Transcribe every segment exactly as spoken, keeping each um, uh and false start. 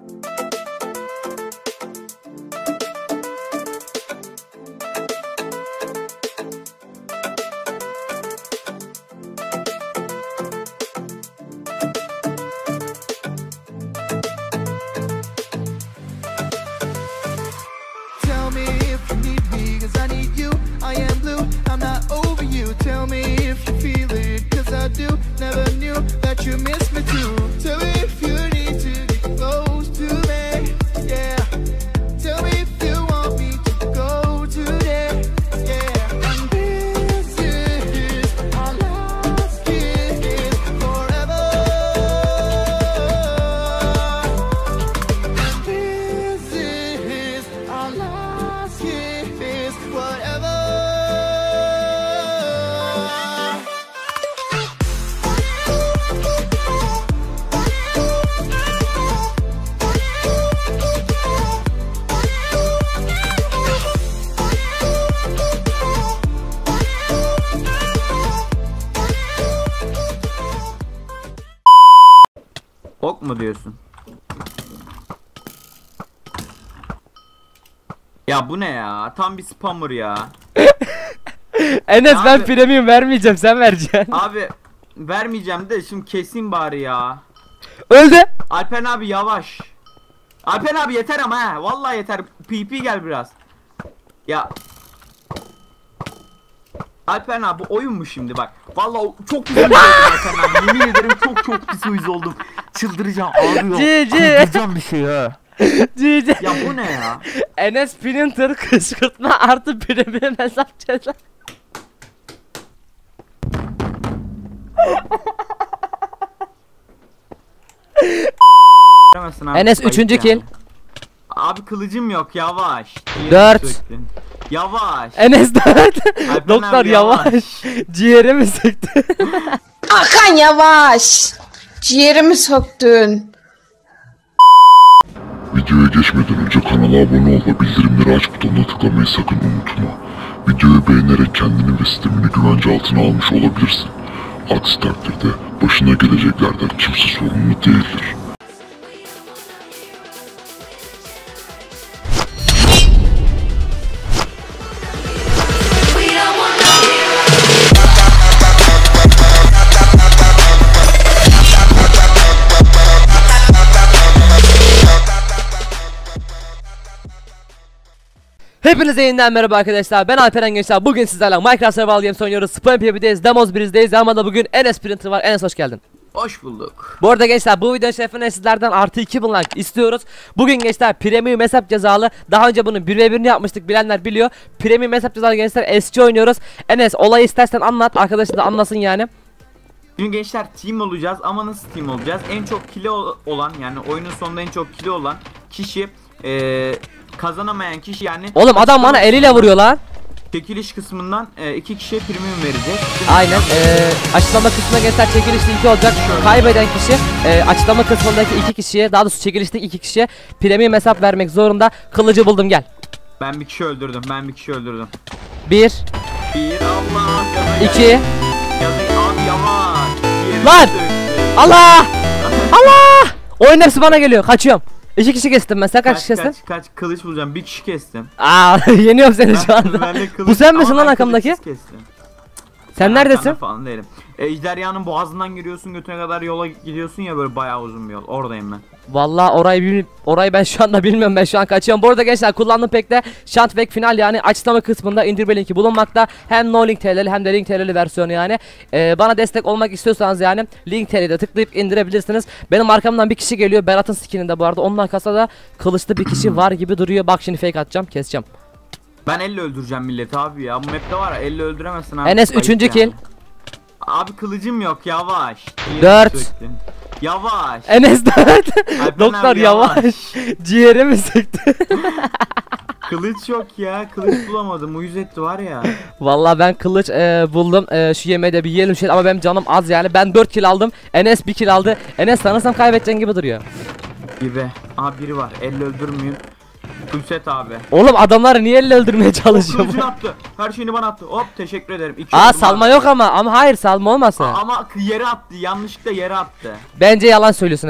Tell me if you feel it, cause I do. Never knew that you miss me too. Tell me if you need to get close to me, yeah. Tell me if you want me to go today, yeah. And this is our last kiss forever. And this is our last kiss forever. Ok mu diyorsun? Ya bu ne ya? Tam bir spammer ya. Enes Ya ben abi- premium vermeyeceğim, sen vereceksin. Abi vermeyeceğim de şimdi kesin bari ya. Öldü. Alpen abi yavaş. Alpen abi yeter ama ha. Vallahi yeter. P P gel biraz. Ya. Alpen abi oyun mu şimdi bak. Vallahi çok pis uyuz oldum Alpen abi. Yemin ederim çok çok pis uyuz oldum. Çıldıracağım abi ya. G G. Çıldıracağım bir şey ha. G G. Ya bu ne ya? Enes Printer kışkırtma artı premium hesap ceza. Abi, Enes ayıp üçüncü yani. kill. Abi kılıcım yok yavaş. Dört. Söktün. Yavaş. Enes dört. Alpen Doktor abi, yavaş. Ciğerimi sıktı. Hakan yavaş. Ciğerimi söktün. Videoya geçmeden önce kanala abone ol ve bildirimleri aç butonuna tıklamayı sakın unutma. Videoyu beğenerek kendini ve sistemini güvence altına almış olabilirsin. Aksi takdirde başına geleceklerden kimse sorumlu değildir. Hepinize yeniden merhaba arkadaşlar, ben Alperen Gençler. Bugün sizlerle Minecraft Survival Games oynuyoruz. Spam P V'deyiz, Demoz bir'deyiz ama da bugün Enes Printer var. Enes hoş geldin. Hoş bulduk. Bu arada gençler, bu videonun şerefine sizlerden artı iki bin like istiyoruz. Bugün gençler premium hesap cezalı. Daha önce bunun bir ve birini yapmıştık, bilenler biliyor. Premium hesap cezalı gençler, S C oynuyoruz. Enes olayı istersen anlat, arkadaşlar da anlasın yani. Bugün gençler team olacağız ama nasıl team olacağız? En çok kilo olan, yani oyunun sonunda en çok kilo olan kişi ee, kazanamayan kişi yani. Oğlum adam bana eliyle vuruyor lan. Çekiliş kısmından e, iki kişiye premium verecek. Aynen. Ee, açıklama kısmına gençler çekilişte iki olacak. Kaybeden kişi e, açıklama kısmındaki iki kişiye, daha doğrusu çekilişteki iki kişiye premium hesap vermek zorunda. Kılıcı buldum, gel. Ben bir kişi öldürdüm. Ben bir kişi öldürdüm. Bir. Bir Allah. İki. Yazık abi yavaş. Diğeri Lan! söktü. Allah! Allah! Oyun hepsi bana geliyor. Kaçıyorum. İki kişi kestim ben. Sen kaç kişi Kaç, kestin? kaç kaç kılıç bulacağım. Bir kişi kestim. Aa, yeniyorum seni şu anda. Ben de kılıç- Bu sen misin ama lan ben arkamdaki? kılıçsız kestim. Sen Ben neredesin? arkanda falan değilim. E, Ejderhanın boğazından giriyorsun, götüne kadar yola gidiyorsun ya, böyle bayağı uzun bir yol. Oradayım ben. Vallahi orayı bil orayı ben şu anda bilmiyorum, ben şu an kaçıyorum. Bu arada gençler, kullandığım pekte Shantback final, yani açıklama kısmında indirme linki bulunmakta. Hem no link T L'li hem de link T L'li versiyonu yani. Ee, bana destek olmak istiyorsanız yani link T L'de tıklayıp indirebilirsiniz. Benim arkamdan bir kişi geliyor, Berat'ın skininde bu arada. Onun arkasında da kılıçlı bir kişi var gibi duruyor. Bak şimdi fake atacağım, keseceğim. Ben elle öldüreceğim milleti abi ya. Bu map'te var ya, elle öldüremezsin abi. Enes Ayıp üçüncü yani. kill. Abi kılıcım yok, yavaş. Diğerini Dört. söktün. Yavaş. Enes dört. Alpen Doktor abi yavaş. Ciğerimi sıktı. Kılıç yok ya. Kılıç bulamadım. Uyuz etti var ya. Vallahi ben kılıç e, buldum. E, şu yemeği de bir yiyelim şey, ama benim canım az yani. Ben dört kill aldım. Enes bir kill aldı. Enes sanırsam kaybedeceğin gibi duruyor. Gibi. Aha biri var. Elle öldürmeyeyim. Fulset abi. Oğlum adamları niye elle öldürmeye çalışıyor bu? Kılıcını attı. Her şeyini bana attı. Hop teşekkür ederim. İki Aa oldum salma abi. yok ama. Ama hayır, salma olmasın. A- Ama yere attı. Yanlışlıkla yere attı. Bence yalan söylüyorsun Enes.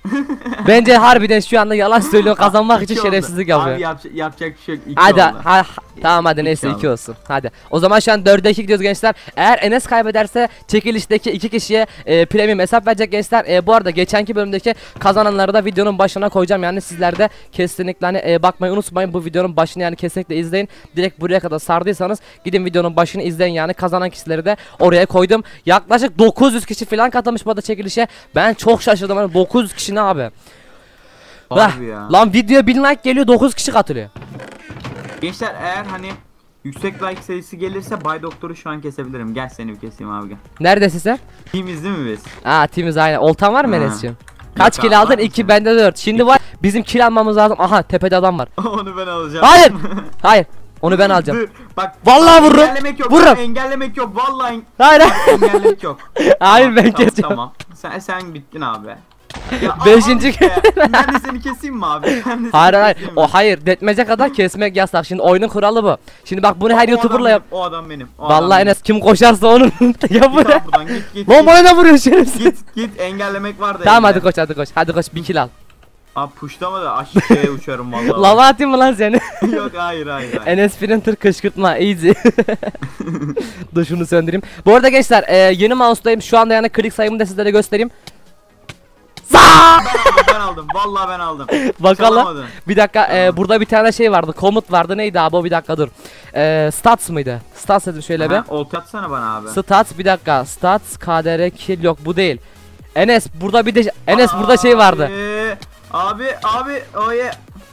Bence harbiden şu anda yalan söylüyor kazanmak için İki oldu. şerefsizlik yapıyor. Abi yapacak, yapacak bir şey yok. İki Hadi oldu. ha, tamam hadi İki neyse oldu. iki olsun. Hadi. O zaman şu an dörde iki gidiyoruz gençler. Eğer Enes kaybederse çekilişteki iki kişiye e, premium hesap verecek gençler. E, bu arada geçenki bölümdeki kazananları da videonun başına koyacağım. Yani sizler de kesinlikle hani e, bakmayı unutmayın. Bu videonun başını yani kesinlikle izleyin. Direkt buraya kadar sardıysanız gidin videonun başını izleyin yani. Kazanan kişileri de oraya koydum. Yaklaşık dokuz yüz kişi falan katılmış bu arada çekilişe. Ben çok şaşırdım. Hani dokuz yüz kişi ne abi? Harbi ya. Lan videoya bin like geliyor, dokuz kişi katılıyor. Gençler eğer hani yüksek like sayısı gelirse Bay Doktor'u şu an kesebilirim. Gel seni bir keseyim abi gel. Neredesin sen? Teamiz değil mi biz? Aa timiz aynen. Oltan var mı Ha. Enes'ciğim? Kaç Yok kill abi, aldın? var iki mı? bende dört. Şimdi var bizim kill almamız lazım. Aha tepede adam var. Onu ben alacağım. Hayır. Hayır. Onu ben alacağım. Dur, bak. Vallahi bak, vururum. Engellemek yok. Vururum. bak, Engellemek yok. Vallahi en- Hayır. engellemek yok. Hayır Tamam, ben tamam, keseceğim. Tamam. Sen sen bittin abi. Ya, Beşinci al işte. Ben de seni keseyim mi abi? Ben de seni Hayır hayır. keseyim mi? O hayır. Detmece kadar kesmek yasak. Şimdi oyunun kuralı bu. Şimdi bak bunu her O YouTuber'la adam yap. benim, O adam benim. O adam Vallahi benim. Enes kim koşarsa onun ya Git buraya. abi buradan git git. Lan git. bana da vuruyor şerefsiz. Git git engellemek var da. Tamam hadi engelle. koş hadi koş. Hadi koş bir kill al. Abi puşlama da aşağıya uçarım vallahi. Lava atayım mı lan seni? Yok hayır hayır. hayır. Enes Printer kışkırtma easy. Dur şunu söndüreyim. Bu arada gençler e, yeni mouse'dayım. Şu anda yani klik sayımı da sizlere göstereyim. Ben aldım ben aldım. Vallahi ben aldım. Bakalım. Çalamadın. Bir dakika e, burada bir tane şey vardı. Komut vardı. Neydi abi o bir dakika dur. E, stats mıydı? Stats dedim şöyle Ha, bir. olta atsana bana abi. Stats bir dakika. Stats K D R kill yok bu değil. Enes burada bir de Enes burada şey vardı. Abi abi oye.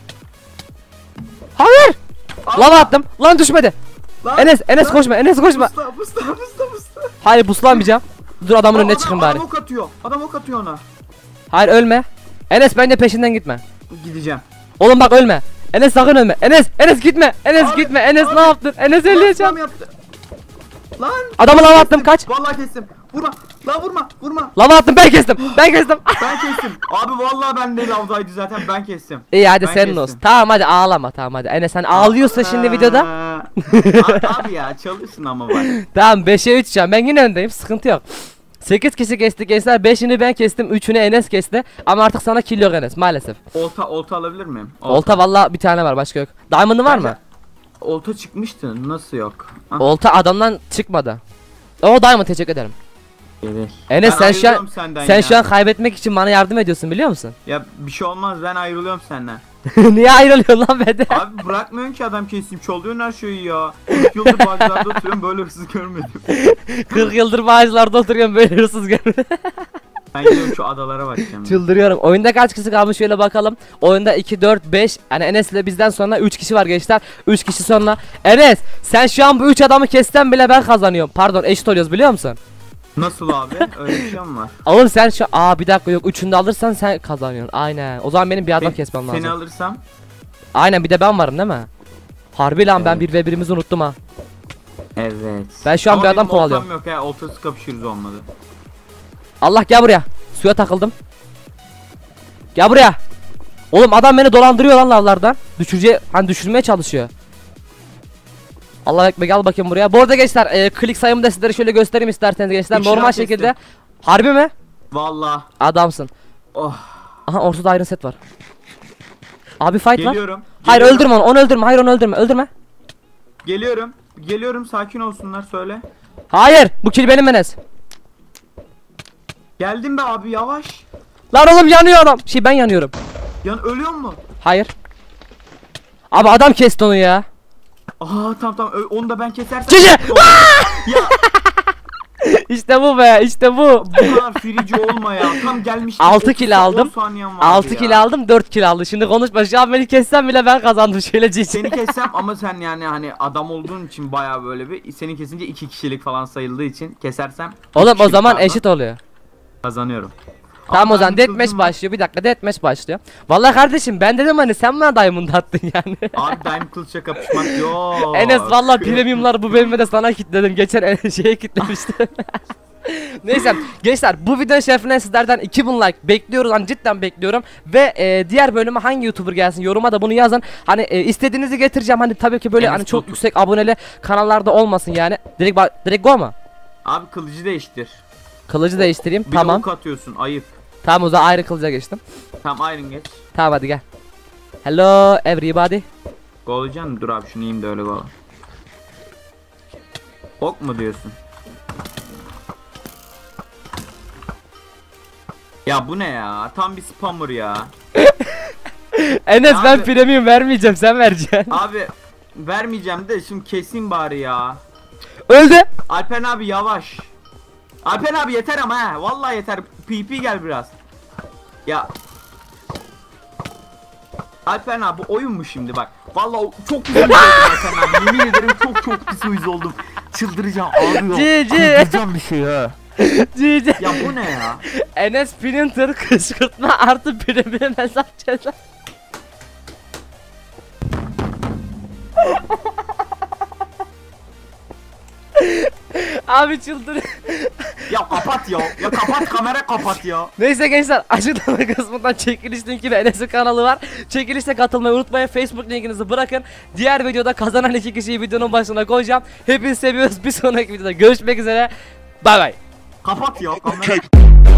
Hayır. Abi, Lava attım. Lan düşmedi. lan, Enes Enes lan. koşma. Enes koşma. Busla busla busla busla. Hayır buslanmayacağım. Dur adamın Aa, önüne adam- çıkın bari. Adam ok atıyor. Adam ok atıyor ona. Hayır ölme. Enes bence peşinden gitme. Gideceğim. Oğlum bak ölme. Enes sakın ölme. Enes Enes gitme. Enes Abi, gitme. Enes abi. ne yaptın? Enes Lan, ölüyorsun. tam yaptı. Lan. Adamı lava attım kestim. kaç. Vallahi kestim. Vurma. Lan vurma. Vurma. Lava attım ben kestim. Ben kestim. Ben kestim. Abi vallahi ben de lavdaydı zaten ben kestim. İyi hadi Ben senin kestim. olsun. Tamam hadi ağlama tamam hadi. Enes sen ağlıyorsa şimdi videoda. Aa, Abi ya çalışsın ama bak. Tamam beşe üç can. Ben yine öndeyim. Sıkıntı yok. sekiz kişi kesti gençler. beşini ben kestim. üçünü Enes kesti. Ama artık sana kill yok Enes maalesef. Olta olta alabilir miyim? Olta valla bir tane var başka yok. Diamond'ın var mı? Olta çıkmıştı. Nasıl yok? Ah, Olta adamdan çıkmadı. O Diamond teşekkür ederim. gelir. Enes Ben sen şu an ayrılıyorum senden sen ya. şu an kaybetmek için bana yardım ediyorsun biliyor musun? Ya bir şey olmaz ben ayrılıyorum senden. Niye ayrılıyorsun lan benden? Abi bırakmıyorsun ki adam keseyim. Çalıyorsun her şeyi ya. kırk yıldır bağcılarda oturuyorum böyle hırsız görmedim. kırk yıldır bağcılarda oturuyorum böyle hırsız görmedim. Ben gidiyorum şu adalara bakacağım. Çıldırıyorum. Oyunda kaç kişi kalmış şöyle bakalım. Oyunda iki, dört, beş. Yani Enes ile bizden sonra üç kişi var gençler. üç kişi sonra. Enes sen şu an bu üç adamı kessen bile ben kazanıyorum. Pardon eşit oluyoruz biliyor musun? Nasıl abi? Öyle bir şey mi var? Oğlum sen şu aa bir dakika yok üçünü de alırsan sen kazanıyorsun. Aynen. O zaman benim bir adam Ben- kesmem lazım. Seni alırsam Aynen bir de ben varım değil mi? Harbi lan ben Evet. bir ve birimizi unuttum ha. evet. Ben şu an Ama bir adam benim kovalıyorum. oltam yok ya. Oltası kapışırız olmadı. Allah gel buraya. Suya takıldım. Gel buraya. Oğlum adam beni dolandırıyor lan lavlardan. Düşürce hani düşürmeye çalışıyor. Allah ekmek al bakayım buraya. Bu arada gençler e, klik sayımı da sizlere şöyle göstereyim isterseniz gençler. Üç Normal lira şekilde. kestim. Harbi mi? Vallahi. Adamsın. Oh. Aha ortada Iron Set var. Abi fight var. Geliyorum. Hayır geliyorum, öldürme onu, onu öldürme. Hayır onu öldürme. Öldürme. Geliyorum. Geliyorum sakin olsunlar söyle. Hayır bu kill benim Enes. Geldim be abi yavaş. Lan oğlum yanıyor adam. Şey ben yanıyorum. Yan ölüyor mu? Hayır. Abi adam kesti onu ya. Aa tamam tamam Ö- onu da ben kesersem. Cici! Ya İşte bu be işte bu. bu kadar firici olma ya. Tam gelmiş. Altı kill aldım. altı ya. kill aldım dört kill aldı. Şimdi konuşma şu an beni kessen bile ben kazandım şöyle cici. Seni kessem ama sen yani hani adam olduğun için baya böyle bir seni kesince iki kişilik falan sayıldığı için kesersem Oğlum o kişilik zaman pardon, eşit oluyor. kazanıyorum. Tamam Ama o zaman ben deathmatch kızdım. başlıyor. Bir dakika deathmatch başlıyor. Vallahi kardeşim ben dedim hani sen bana diamond attın yani. Abi Daim Kılıç'a kapışmak yok. Enes vallahi premiumlar bu bölümde de sana kilitledim. Geçen en- şeye kilitlemiştim. Neyse gençler bu videonun şerefine sizlerden iki bin like bekliyoruz hani cidden bekliyorum ve e, diğer bölüme hangi YouTuber gelsin yoruma da bunu yazın hani e, istediğinizi getireceğim hani tabii ki böyle Enes hani çok Batur. yüksek aboneli kanallarda olmasın yani direkt ba- direkt go mu? Abi kılıcı değiştir. Kılıcı değiştireyim Bir de tamam ok atıyorsun ayıp. Tamam o zaman ayrı kılıca geçtim. Tamam Iron geç. Tamam hadi gel. Hello everybody. Golacaksın dur abi şunu yiyeyim de öyle gol. Ok mu diyorsun? Ya bu ne ya? Tam bir spammer ya. Enes Ya ben abi- premium vermeyeceğim, sen vereceksin. Abi vermeyeceğim de şimdi kesin bari ya. Öldü. Alpen abi yavaş. Alpen abi yeter ama ha. Vallahi yeter. P P gel biraz. Ya. Alpen abi oyun mu şimdi bak. Vallahi o- çok pis uyuz oldum Alpen abi. Yemin ederim çok çok pis uyuz oldum. Çıldıracağım ağrıyor. G G. Kıldıracağım bir şey ha. G G. Ya bu ne ya? Enes Printer kışkırtma artı premium hesap ceza. Abi çıldır. Ya kapat ya. Ya kapat kamera kapat ya. Neyse gençler, açıklama kısmından çekiliş linki ve Enes'in kanalı var. Çekilişte katılmayı unutmayın. Facebook linkinizi bırakın. Diğer videoda kazanan iki kişiyi videonun başına koyacağım. Hepinizi seviyoruz. Bir sonraki videoda görüşmek üzere. Bay bay. Kapat ya kamera.